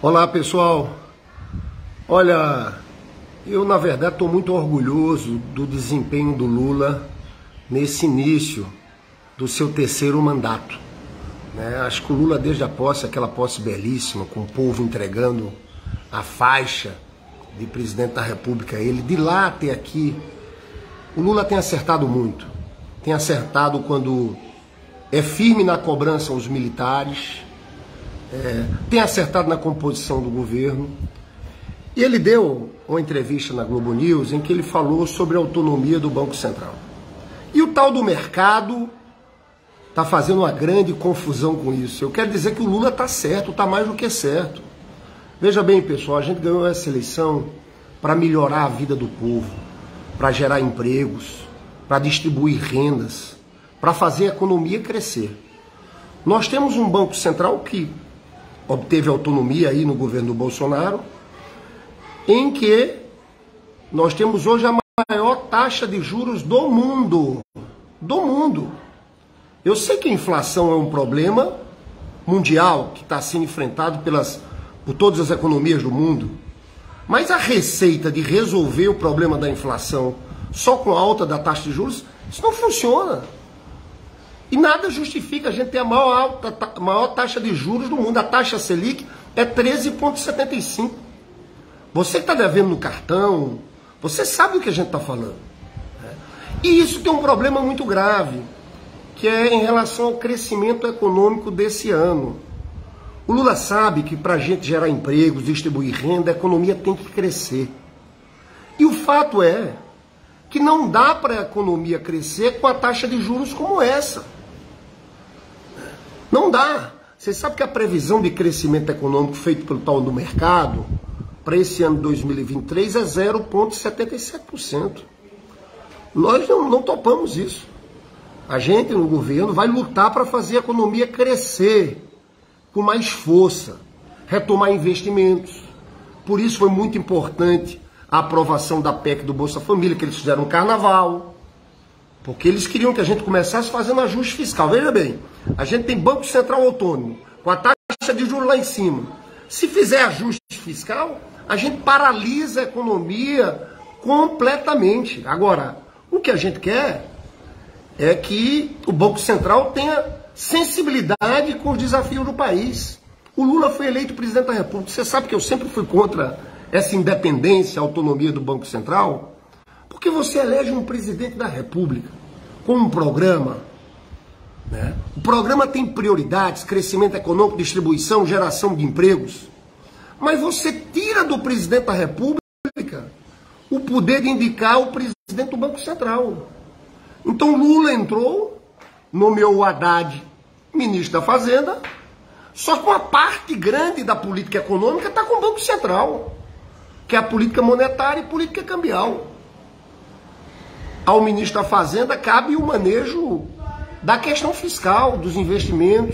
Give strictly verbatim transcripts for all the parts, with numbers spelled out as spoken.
Olá, pessoal. Olha, eu na verdade estou muito orgulhoso do desempenho do Lula nesse início do seu terceiro mandato. Né? Acho que o Lula, desde a posse, aquela posse belíssima, com o povo entregando a faixa de presidente da República a ele, de lá até aqui, o Lula tem acertado muito. Tem acertado quando é firme na cobrança aos militares, É, tem acertado na composição do governo. E ele deu uma entrevista na Globo News em que ele falou sobre a autonomia do Banco Central. E o tal do mercado está fazendo uma grande confusão com isso. Eu quero dizer que o Lula está certo, está mais do que certo. Veja bem, pessoal, a gente ganhou essa eleição para melhorar a vida do povo, para gerar empregos, para distribuir rendas, para fazer a economia crescer. Nós temos um Banco Central que obteve autonomia aí no governo do Bolsonaro, em que nós temos hoje a maior taxa de juros do mundo. Do mundo. Eu sei que a inflação é um problema mundial que está sendo enfrentado pelas, por todas as economias do mundo, mas a receita de resolver o problema da inflação só com a alta da taxa de juros, isso não funciona. E nada justifica a gente ter a maior, alta, a maior taxa de juros do mundo. A taxa Selic é treze vírgula setenta e cinco. Você que está devendo no cartão, você sabe do que a gente está falando. Né? E isso tem um problema muito grave, que é em relação ao crescimento econômico desse ano. O Lula sabe que para a gente gerar empregos, distribuir renda, a economia tem que crescer. E o fato é que não dá para a economia crescer com a taxa de juros como essa. Não dá. Você sabe que a previsão de crescimento econômico feito pelo tal do mercado para esse ano dois mil e vinte e três é zero vírgula setenta e sete por cento. Nós não, não topamos isso. A gente no governo vai lutar para fazer a economia crescer com mais força, retomar investimentos. Por isso foi muito importante a aprovação da P E C do Bolsa Família, que eles fizeram no carnaval. Porque eles queriam que a gente começasse fazendo ajuste fiscal. Veja bem, a gente tem Banco Central autônomo, com a taxa de juros lá em cima. Se fizer ajuste fiscal, a gente paralisa a economia completamente. Agora, o que a gente quer é que o Banco Central tenha sensibilidade com os desafios do país. O Lula foi eleito presidente da República. Você sabe que eu sempre fui contra essa independência, a autonomia do Banco Central, porque você elege um presidente da República com um programa, né? O programa tem prioridades, crescimento econômico, distribuição, geração de empregos, mas você tira do presidente da República o poder de indicar o presidente do Banco Central. Então Lula entrou, nomeou o Haddad ministro da Fazenda, só que uma parte grande da política econômica está com o Banco Central, que é a política monetária e política cambial. Ao ministro da Fazenda cabe o manejo da questão fiscal, dos investimentos.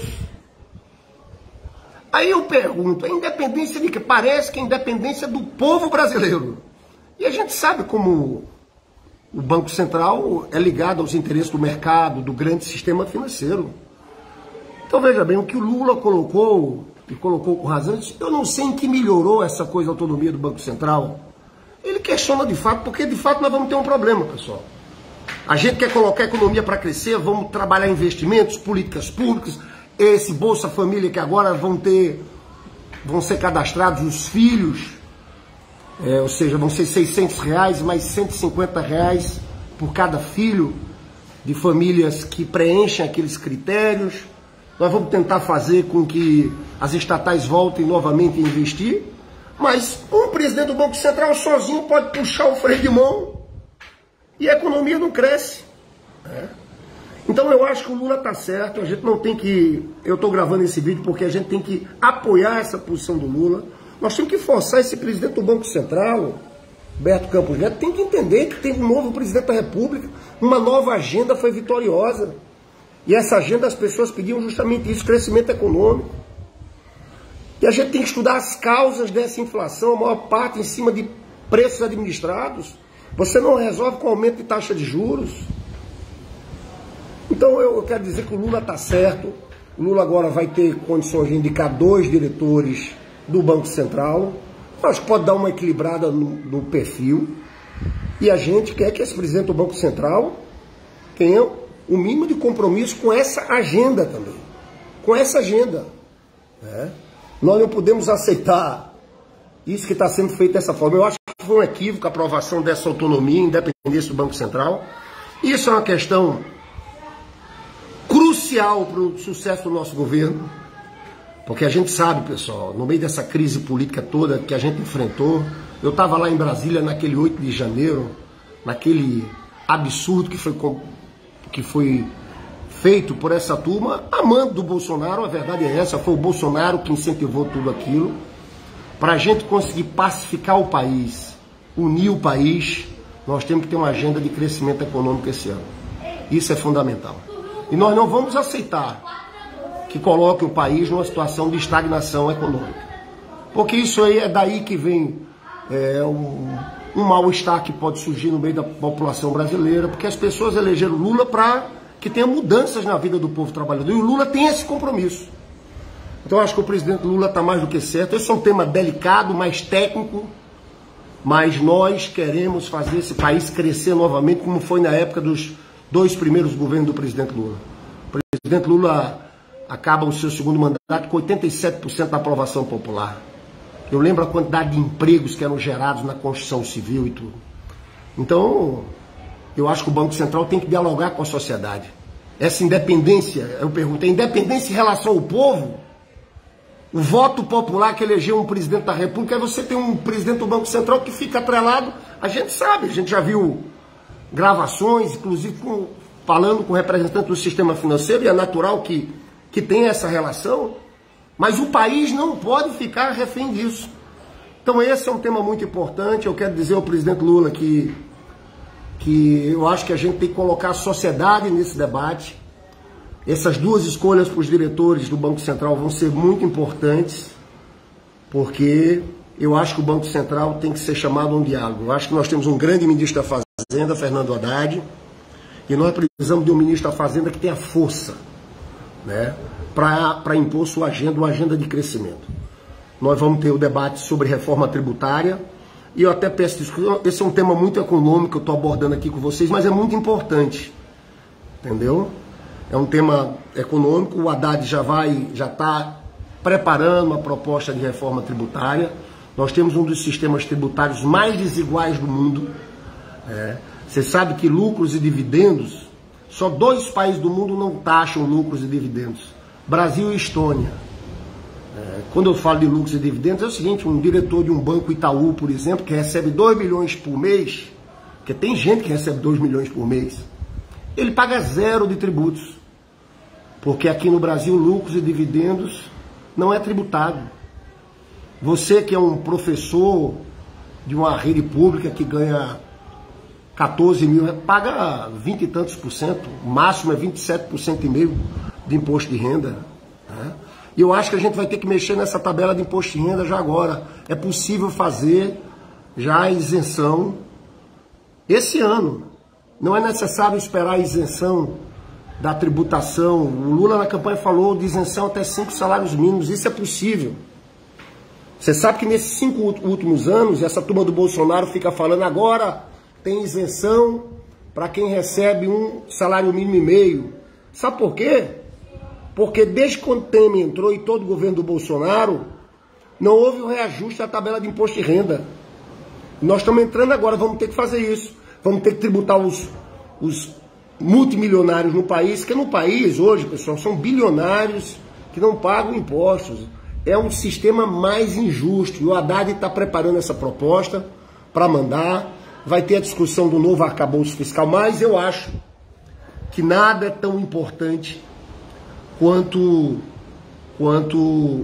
Aí eu pergunto, a independência de que? Parece que a independência do povo brasileiro. E a gente sabe como o Banco Central é ligado aos interesses do mercado, do grande sistema financeiro. Então veja bem, o que o Lula colocou, e colocou com razão, eu não sei em que melhorou essa coisa, a autonomia do Banco Central. Ele questiona de fato, porque de fato nós vamos ter um problema, pessoal. A gente quer colocar a economia para crescer, vamos trabalhar investimentos, políticas públicas, esse Bolsa Família que agora vão ter, vão ser cadastrados os filhos, é, ou seja, vão ser seiscentos reais, mais cento e cinquenta reais por cada filho de famílias que preenchem aqueles critérios. Nós vamos tentar fazer com que as estatais voltem novamente a investir, mas um presidente do Banco Central sozinho pode puxar o freio de mão e a economia não cresce. Né? Então eu acho que o Lula está certo, a gente não tem que... Eu estou gravando esse vídeo porque a gente tem que apoiar essa posição do Lula. Nós temos que forçar esse presidente do Banco Central, Roberto Campos Neto, tem que entender que tem um novo presidente da República, uma nova agenda foi vitoriosa. E essa agenda as pessoas pediam justamente isso, crescimento econômico. E a gente tem que estudar as causas dessa inflação, a maior parte em cima de preços administrados. Você não resolve com aumento de taxa de juros. Então eu quero dizer que o Lula está certo. O Lula agora vai ter condições de indicar dois diretores do Banco Central. Acho que pode dar uma equilibrada no, no perfil. E a gente quer que esse presidente do Banco Central tenha o mínimo de compromisso com essa agenda também. Com essa agenda. Né? Nós não podemos aceitar isso que está sendo feito dessa forma. Eu acho que foi um equívoco a aprovação dessa autonomia, independência do Banco Central. Isso é uma questão crucial para o sucesso do nosso governo. Porque a gente sabe, pessoal, no meio dessa crise política toda que a gente enfrentou, eu estava lá em Brasília naquele oito de janeiro, naquele absurdo que foi, que foi feito por essa turma, amando do Bolsonaro, a verdade é essa, foi o Bolsonaro que incentivou tudo aquilo, para a gente conseguir pacificar o país, unir o país, nós temos que ter uma agenda de crescimento econômico esse ano. Isso é fundamental. E nós não vamos aceitar que coloque o país numa situação de estagnação econômica. Porque isso aí é daí que vem é, um, um mal-estar que pode surgir no meio da população brasileira, porque as pessoas elegeram Lula para que tenha mudanças na vida do povo trabalhador. E o Lula tem esse compromisso. Então eu acho que o presidente Lula está mais do que certo. Esse é um tema delicado, mais técnico, mas nós queremos fazer esse país crescer novamente, como foi na época dos dois primeiros governos do presidente Lula. O presidente Lula acaba o seu segundo mandato com oitenta e sete por cento da aprovação popular. Eu lembro a quantidade de empregos que eram gerados na construção civil e tudo. Então, eu acho que o Banco Central tem que dialogar com a sociedade. Essa independência, eu perguntei, independência em relação ao povo, o voto popular que elegeu um presidente da República, é você ter um presidente do Banco Central que fica atrelado, a gente sabe, a gente já viu gravações, inclusive com, falando com representantes do sistema financeiro, e é natural que que tem essa relação, mas o país não pode ficar refém disso. Então esse é um tema muito importante. Eu quero dizer ao presidente Lula que, que eu acho que a gente tem que colocar a sociedade nesse debate. Essas duas escolhas para os diretores do Banco Central vão ser muito importantes, porque eu acho que o Banco Central tem que ser chamado a um diálogo. Eu acho que nós temos um grande ministro da Fazenda, Fernando Haddad, e nós precisamos de um ministro da Fazenda que tenha força, né, para impor sua agenda, uma agenda de crescimento. Nós vamos ter o debate sobre reforma tributária, e eu até peço desculpa, esse é um tema muito econômico que eu estou abordando aqui com vocês, mas é muito importante, entendeu? É um tema econômico, o Haddad já vai, já está preparando uma proposta de reforma tributária. Nós temos um dos sistemas tributários mais desiguais do mundo. É. Você sabe que lucros e dividendos, só dois países do mundo não taxam lucros e dividendos, Brasil e Estônia. É, quando eu falo de lucros e dividendos, é o seguinte, um diretor de um banco Itaú, por exemplo, que recebe dois milhões por mês, porque tem gente que recebe dois milhões por mês, ele paga zero de tributos, porque aqui no Brasil lucros e dividendos não é tributado. Você que é um professor de uma rede pública que ganha quatorze mil, paga vinte e tantos por cento, o máximo é vinte e sete por cento e meio de imposto de renda. Né? E eu acho que a gente vai ter que mexer nessa tabela de imposto de renda já agora. É possível fazer já a isenção esse ano. Não é necessário esperar a isenção da tributação. O Lula na campanha falou de isenção até cinco salários mínimos. Isso é possível. Você sabe que nesses cinco últimos anos, essa turma do Bolsonaro fica falando agora tem isenção para quem recebe um salário mínimo e meio. Sabe por quê? Porque desde quando o Temer entrou e todo o governo do Bolsonaro, não houve o reajuste da tabela de imposto de renda. Nós estamos entrando agora, vamos ter que fazer isso. Vamos ter que tributar os, os multimilionários no país, que no país hoje, pessoal, são bilionários que não pagam impostos. É um sistema mais injusto. E o Haddad está preparando essa proposta para mandar. Vai ter a discussão do novo arcabouço fiscal, mas eu acho que nada é tão importante quanto, quanto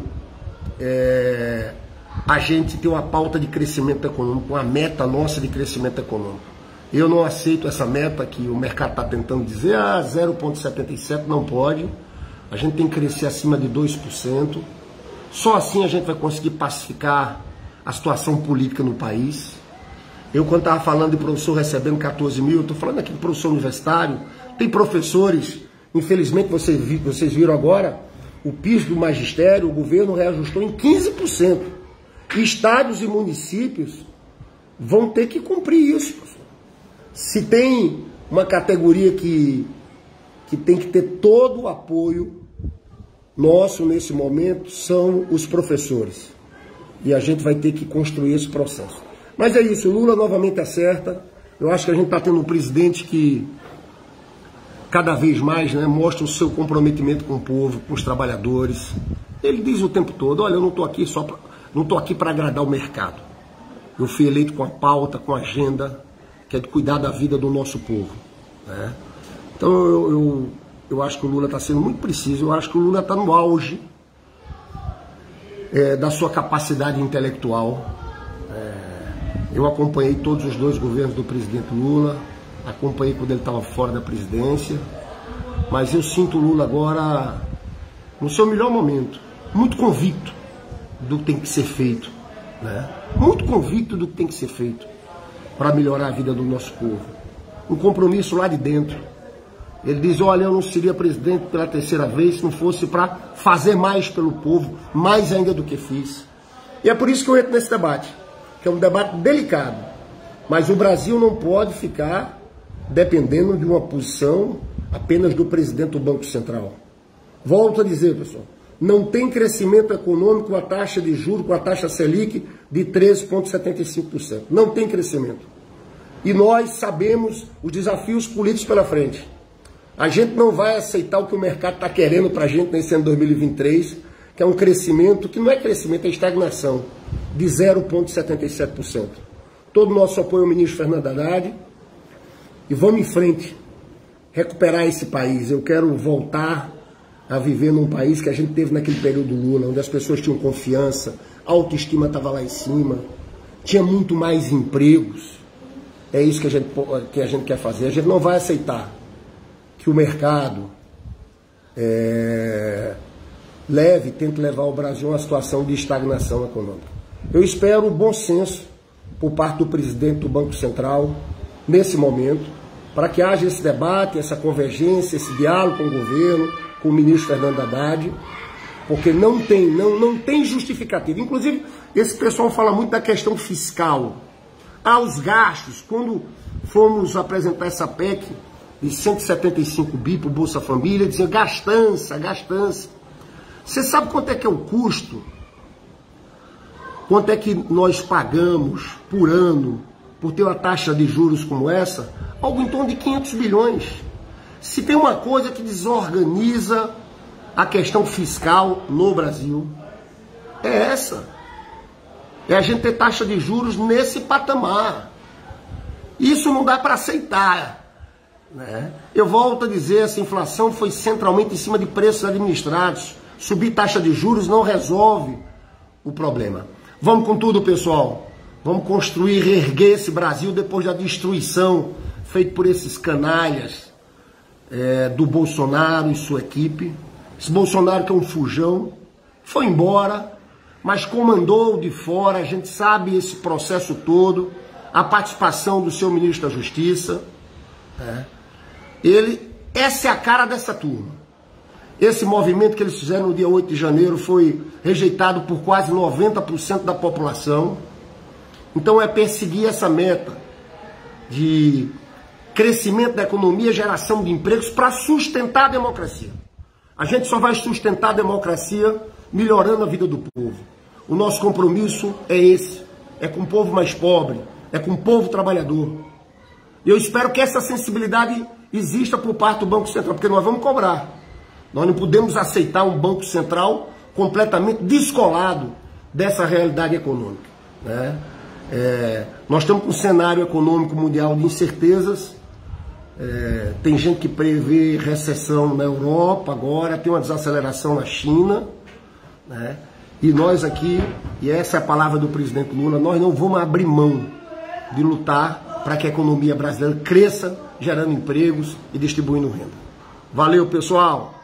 é, a gente ter uma pauta de crescimento econômico, uma meta nossa de crescimento econômico. Eu não aceito essa meta que o mercado está tentando dizer, ah, zero vírgula setenta e sete não pode, a gente tem que crescer acima de dois por cento, só assim a gente vai conseguir pacificar a situação política no país. Eu, quando estava falando de professor recebendo quatorze mil, eu estou falando aqui de professor universitário, tem professores, infelizmente vocês, vocês viram agora, o piso do magistério, o governo reajustou em quinze por cento. Estados e municípios vão ter que cumprir isso. Se tem uma categoria que, que tem que ter todo o apoio nosso nesse momento, são os professores. E a gente vai ter que construir esse processo. Mas é isso, o Lula novamente acerta. Eu acho que a gente está tendo um presidente que cada vez mais, né, mostra o seu comprometimento com o povo, com os trabalhadores. Ele diz o tempo todo, olha, eu não estou aqui só pra, não estou aqui para agradar o mercado. Eu fui eleito com a pauta, com a agenda, que é de cuidar da vida do nosso povo. Né? Então eu, eu, eu acho que o Lula está sendo muito preciso, eu acho que o Lula está no auge é, da sua capacidade intelectual. É, eu acompanhei todos os dois governos do presidente Lula, acompanhei quando ele estava fora da presidência, mas eu sinto o Lula agora no seu melhor momento, muito convicto do que tem que ser feito, né? Muito convicto do que tem que ser feito para melhorar a vida do nosso povo. Um compromisso lá de dentro. Ele diz, olha, eu não seria presidente pela terceira vez se não fosse para fazer mais pelo povo, mais ainda do que fiz. E é por isso que eu entro nesse debate, que é um debate delicado, mas o Brasil não pode ficar dependendo de uma posição apenas do presidente do Banco Central. Volto a dizer, pessoal, não tem crescimento econômico com a taxa de juros, com a taxa Selic de treze vírgula setenta e cinco por cento. Não tem crescimento. E nós sabemos os desafios políticos pela frente. A gente não vai aceitar o que o mercado está querendo para a gente nesse ano dois mil e vinte e três, que é um crescimento, que não é crescimento, é estagnação, de zero vírgula setenta e sete por cento. Todo o nosso apoio ao ministro Fernando Haddad. E vamos em frente, recuperar esse país. Eu quero voltar a viver num país que a gente teve naquele período Lula, onde as pessoas tinham confiança, a autoestima estava lá em cima, tinha muito mais empregos. É isso que a gente, que a gente quer fazer. A gente não vai aceitar que o mercado é, leve, tente levar o Brasil a uma situação de estagnação econômica. Eu espero o bom senso por parte do presidente do Banco Central, nesse momento, para que haja esse debate, essa convergência, esse diálogo com o governo, com o ministro Fernando Haddad, porque não tem, não, não tem justificativa. Inclusive, esse pessoal fala muito da questão fiscal. Ah, os gastos, quando fomos apresentar essa P E C de cento e setenta e cinco bi para o Bolsa Família, dizia gastança, gastança. Você sabe quanto é que é o custo? Quanto é que nós pagamos por ano por ter uma taxa de juros como essa? Algo em torno de quinhentos bilhões. Se tem uma coisa que desorganiza a questão fiscal no Brasil, é essa. É a gente ter taxa de juros nesse patamar. Isso não dá para aceitar, né? Eu volto a dizer, essa inflação foi centralmente em cima de preços administrados. Subir taxa de juros não resolve o problema. Vamos com tudo, pessoal. Vamos construir, reerguer esse Brasil depois da destruição feita por esses canalhas é, do Bolsonaro e sua equipe. Esse Bolsonaro que é um fujão, foi embora, mas comandou de fora, a gente sabe esse processo todo, a participação do seu ministro da Justiça. É. Ele, essa é a cara dessa turma. Esse movimento que eles fizeram no dia oito de janeiro foi rejeitado por quase noventa por cento da população. Então é perseguir essa meta de crescimento da economia, geração de empregos para sustentar a democracia. A gente só vai sustentar a democracia melhorando a vida do povo. O nosso compromisso é esse, é com o povo mais pobre, é com o povo trabalhador. E eu espero que essa sensibilidade exista por parte do Banco Central, porque nós vamos cobrar. Nós não podemos aceitar um Banco Central completamente descolado dessa realidade econômica, né? É, nós estamos com um cenário econômico mundial de incertezas. É, tem gente que prevê recessão na Europa agora, tem uma desaceleração na China, né? E nós aqui, e essa é a palavra do presidente Lula, nós não vamos abrir mão de lutar para que a economia brasileira cresça, gerando empregos e distribuindo renda. Valeu, pessoal!